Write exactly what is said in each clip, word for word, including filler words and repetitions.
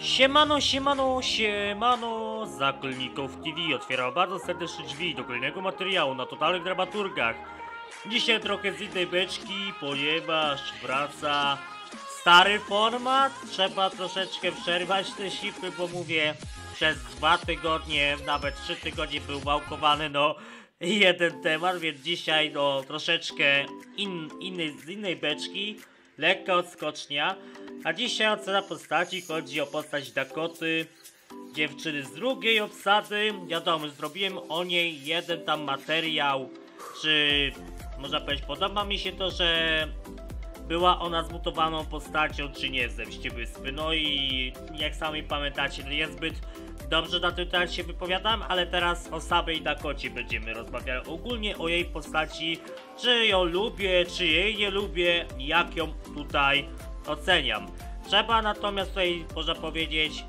Siemano, siemano, siemano, Zakolnikow T V otwiera bardzo serdecznie drzwi do kolejnego materiału na totalnych dramaturgach. Dzisiaj trochę z innej beczki, ponieważ wraca stary format. Trzeba troszeczkę przerwać te sipy, bo mówię, przez dwa tygodnie, nawet trzy tygodnie był wałkowany, no, jeden temat, więc dzisiaj, no, troszeczkę in, innej, z innej beczki, lekka odskocznia. A dzisiaj ocena postaci, chodzi o postać Dakoty, dziewczyny z drugiej obsady. Wiadomo, zrobiłem o niej jeden tam materiał, czy można powiedzieć, podoba mi się to, że była ona zmutowaną postacią, czy nie, w Zemście Wyspy. No i jak sami pamiętacie, niezbyt dobrze na ten temat się wypowiadam, ale teraz o samej Dakocie będziemy rozmawiali ogólnie o jej postaci, czy ją lubię, czy jej nie lubię, jak ją tutaj oceniam. Trzeba natomiast tutaj, można powiedzieć,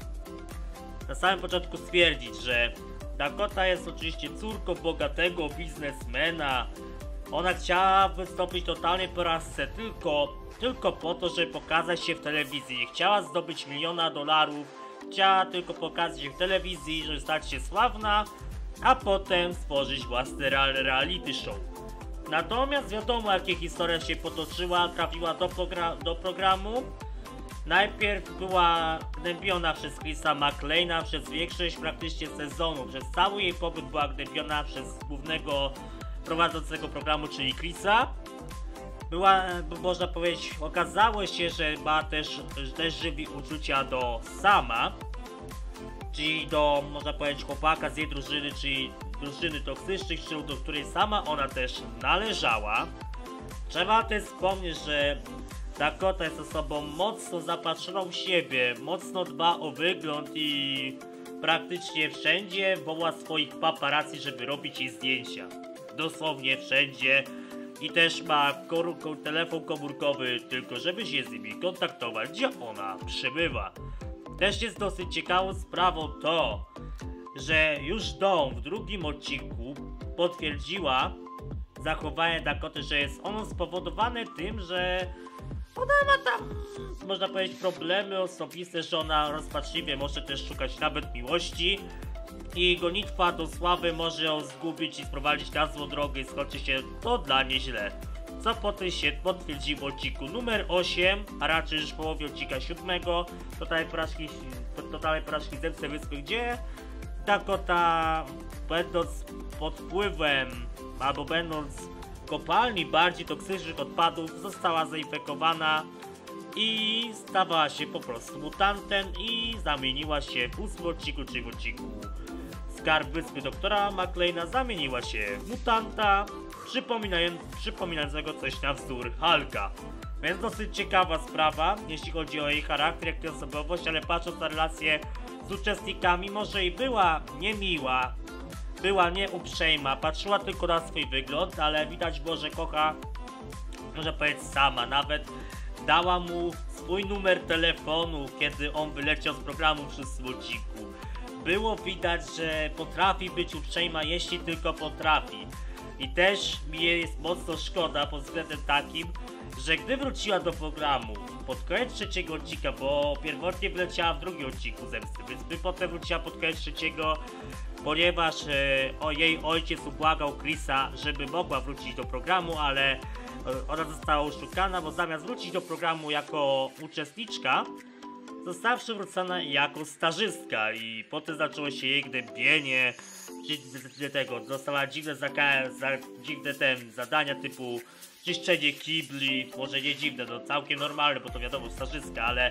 na samym początku stwierdzić, że Dakota jest oczywiście córką bogatego biznesmena. Ona chciała wystąpić totalnie po rasce tylko, tylko po to, żeby pokazać się w telewizji. Nie chciała zdobyć miliona dolarów, chciała tylko pokazać się w telewizji, żeby stać się sławna, a potem stworzyć własny reality show. Natomiast wiadomo, jakie historia się potoczyła, trafiła do, progra do programu. Najpierw była gnębiona przez Chrisa McLeana przez większość praktycznie sezonu. Przez cały jej pobyt była gnębiona przez głównego prowadzącego programu, czyli Chrisa. Była, można powiedzieć, okazało się, że ma też, też żywi uczucia do Sama, czyli do, można powiedzieć, chłopaka z jej drużyny, czyli drużyny toksycznych, do której sama ona też należała. Trzeba też wspomnieć, że Dakota jest osobą mocno zapatrzoną w siebie, mocno dba o wygląd i praktycznie wszędzie woła swoich paparazzi, żeby robić jej zdjęcia. Dosłownie wszędzie. I też ma telefon komórkowy, tylko żeby się z nimi kontaktować, gdzie ona przybywa. Też jest dosyć ciekawą sprawą to, że już Dawn w drugim odcinku potwierdziła zachowanie Dakoty, że jest ono spowodowane tym, że ona ma tam, można powiedzieć, problemy osobiste, że ona rozpaczliwie może też szukać nawet miłości i gonitwa do sławy może ją zgubić i sprowadzić na złą drogę i skończy się to dla niej źle. Co potem się potwierdziło w odcinku numer osiem, a raczej już w połowie odcinka siódmego, totalnej porażki, totalnej porażki Zemsty Wyspy, gdzie Dakota, będąc pod wpływem, albo będąc w kopalni bardziej toksycznych odpadów, została zainfekowana i stawała się po prostu mutantem i zamieniła się w ósmym odcinku, czyli w odcinku Skarb Wyspy doktora McLeana, zamieniła się w mutanta przypominającego coś na wzór Hulka. Więc dosyć ciekawa sprawa, jeśli chodzi o jej charakter, jak i osobowość, ale patrząc na relacje z uczestnikami, może i była niemiła, była nieuprzejma, patrzyła tylko na swój wygląd, ale widać było, że kocha, można powiedzieć, sama. Nawet dała mu swój numer telefonu, kiedy on wyleciał z programu w szóstym odcinku. Było widać, że potrafi być uprzejma, jeśli tylko potrafi. I też mi jest mocno szkoda pod względem takim, że gdy wróciła do programu pod koniec trzeciego odcinka, bo pierwotnie wyleciała w drugim odcinku Zemsty Wyspy, potem wróciła pod koniec trzeciego, ponieważ e, o jej ojciec ubłagał Chrisa, żeby mogła wrócić do programu, ale e, ona została oszukana, bo zamiast wrócić do programu jako uczestniczka, została przywrócona jako stażystka i potem zaczęło się jej gnębienie, tego, dostała dziwne, za, za, dziwne ten, zadania typu czyszczenie kibli, może nie dziwne, no całkiem normalne, bo to wiadomo, stażystka, ale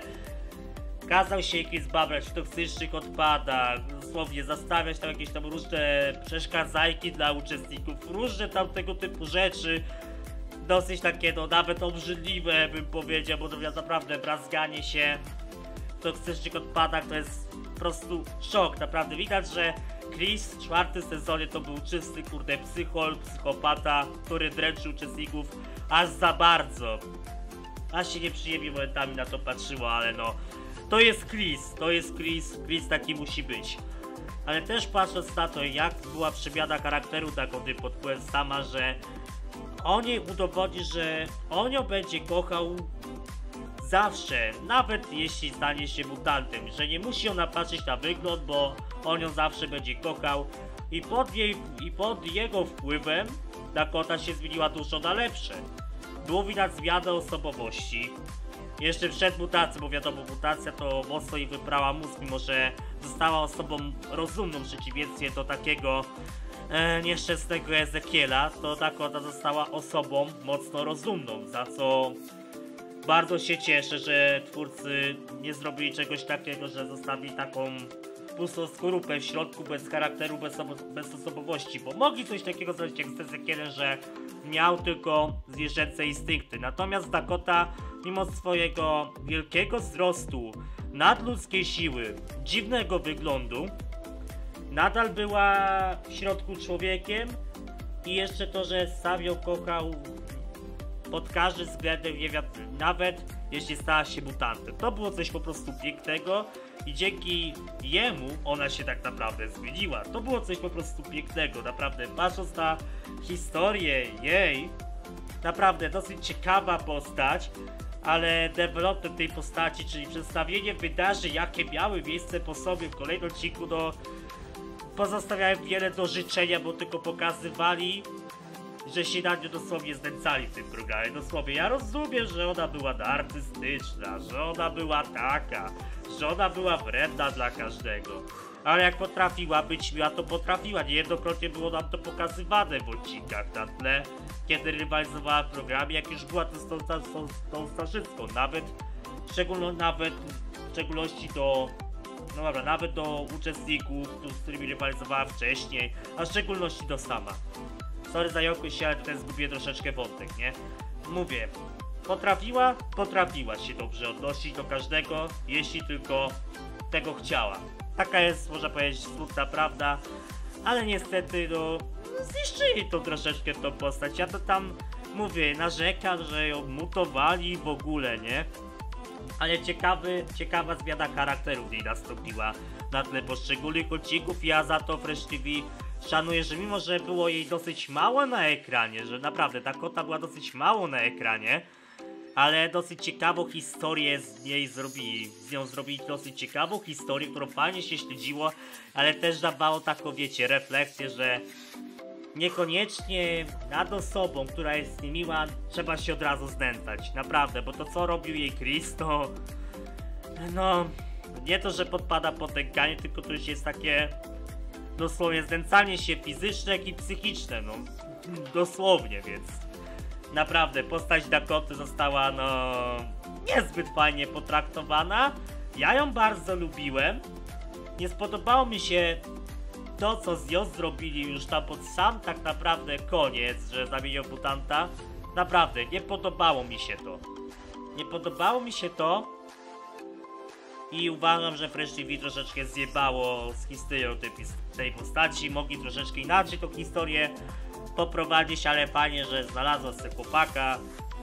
kazał się jakieś zbabrać w toksycznych odpadach, dosłownie zastawiać tam jakieś tam różne przeszkadzajki dla uczestników, różne tam tego typu rzeczy, dosyć takie, no nawet obrzydliwe, bym powiedział, bo to naprawdę brazganie się w toksycznych odpadach to jest po prostu szok. Naprawdę widać, że Chris w czwartym sezonie to był czysty, kurde, psychol, psychopata, który dręczy uczestników aż za bardzo. Aż się nieprzyjemnie momentami na to patrzyło, ale no, to jest Chris, to jest Chris, Chris taki musi być. Ale też patrząc na to, jak była przemiana charakteru Dakoty pod wpływem Sama, że on jej udowodni, że on ją będzie kochał zawsze, nawet jeśli stanie się mutantem, że nie musi ona patrzeć na wygląd, bo on ją zawsze będzie kochał i pod, jej, i pod jego wpływem Dakota się zmieniła dużo na lepsze. Było widać zmianę osobowości. Jeszcze przed mutacją, bo wiadomo, mutacja to mocno jej wybrała mózg, mimo że została osobą rozumną w przeciwieństwie do takiego e, nieszczęsnego Ezekiela, to Dakota została osobą mocno rozumną, za co bardzo się cieszę, że twórcy nie zrobili czegoś takiego, że zostawili taką pustą skorupę w środku, bez charakteru, bez, bez osobowości, bo mogli coś takiego zrobić jak z Ezekielem, że miał tylko zwierzęce instynkty. Natomiast Dakota, mimo swojego wielkiego wzrostu, nadludzkiej siły, dziwnego wyglądu, nadal była w środku człowiekiem i jeszcze to, że sam ją kochał pod każdym względem, nie wiem, nawet jeśli stała się mutantem. To było coś po prostu pięknego i dzięki jemu ona się tak naprawdę zmieniła. To było coś po prostu pięknego, naprawdę. Patrząc na historię jej, naprawdę dosyć ciekawa postać, ale development tej postaci, czyli przedstawienie wydarzeń, jakie miały miejsce po sobie w kolejnym odcinku, no pozostawiałem wiele do życzenia, bo tylko pokazywali, że się na nią dosłownie znęcali w tym programie. Dosłownie, ja rozumiem, że ona była artystyczna, że ona była taka, że ona była wredna dla każdego. Ale jak potrafiła być miła, to potrafiła. Niejednokrotnie było nam to pokazywane w odcinkach na tle, kiedy rywalizowała w programie, jak już była to z tą, tą, tą starzystką. Nawet, szczególno, nawet w szczególności do, no dobra, nawet do uczestników, z którymi rywalizowała wcześniej, a w szczególności do sama. Sorry za jakość, ale tutaj zgubię troszeczkę wątek, nie? Mówię, potrafiła, potrafiła się dobrze odnosić do każdego, jeśli tylko tego chciała. Taka jest, można powiedzieć, smutna prawda, ale niestety, no, zniszczyli to troszeczkę tą postać. Ja to tam, mówię, narzekam, że ją mutowali w ogóle, nie? Ale ciekawy, ciekawa zmiana charakteru w niej nastąpiła na tle poszczególnych odcinków. Ja za to Fresh T V szanuję, że mimo, że było jej dosyć mało na ekranie, że naprawdę Dakota była dosyć mało na ekranie, ale dosyć ciekawą historię z niej zrobili, z nią zrobili dosyć ciekawą historię, którą fajnie się śledziło, ale też dawało taką, wiecie, refleksję, że niekoniecznie nad osobą, która jest niemiła, trzeba się od razu znęcać, naprawdę, bo to co robił jej Chris, to no, nie to, że podpada pod nękanie, tylko to już jest takie dosłownie znęcanie się fizyczne, jak i psychiczne, no dosłownie, więc naprawdę postać Dakoty została no niezbyt fajnie potraktowana. Ja ją bardzo lubiłem. Nie spodobało mi się to, co z nią zrobili już tam pod sam tak naprawdę koniec, że zamienił mutanta. Naprawdę, nie podobało mi się to. Nie podobało mi się to. I uważam, że Fresh T V troszeczkę zjebało z historią tej, tej postaci. Mogli troszeczkę inaczej tą historię poprowadzić, ale fajnie, że znalazła sobie chłopaka.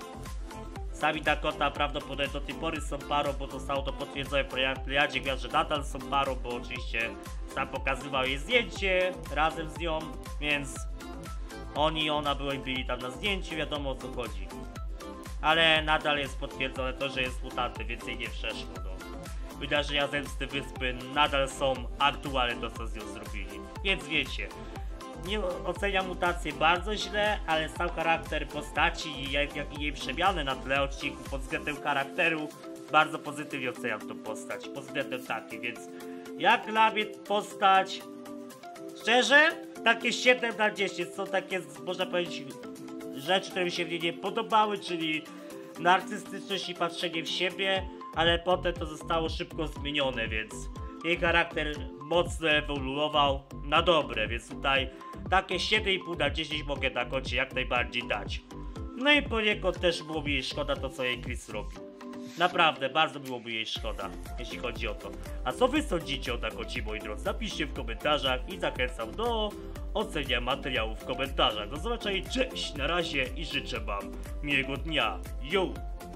Sami Dakota prawdopodobnie do tej pory są parą, bo zostało to potwierdzone w Plejadzie Gwiazd, że nadal są parą, bo oczywiście sam pokazywał jej zdjęcie razem z nią, więc oni i ona byli, byli tam na zdjęciu, wiadomo o co chodzi. Ale nadal jest potwierdzone to, że jest mutantem, więc jej nie przeszło. No. Wydarzenia Zemsty Wyspy nadal są aktualne to, co z nią zrobili, więc wiecie. Nie oceniam mutację bardzo źle, ale sam charakter postaci, jak, jak i jej przemiany na tle odcinków pod względem charakteru bardzo pozytywnie oceniam tą postać, pod względem takim, więc jak dla mnie postać, szczerze, takie siedem na dziesięć, są takie, można powiedzieć, rzeczy, które mi się w niej nie podobały, czyli narcystyczność i patrzenie w siebie, ale potem to zostało szybko zmienione, więc jej charakter mocno ewoluował na dobre, więc tutaj takie siedem i pół na dziesięć mogę Dakocie jak najbardziej dać. No i poniekąd też było mi jej szkoda to, co jej Chris robił. Naprawdę, bardzo byłoby jej szkoda, jeśli chodzi o to. A co wy sądzicie o Dakocie, moi drodzy? Napiszcie w komentarzach i zachęcam do ocenia materiałów w komentarzach. Do zobaczenia, cześć, na razie i życzę wam miłego dnia. Yo!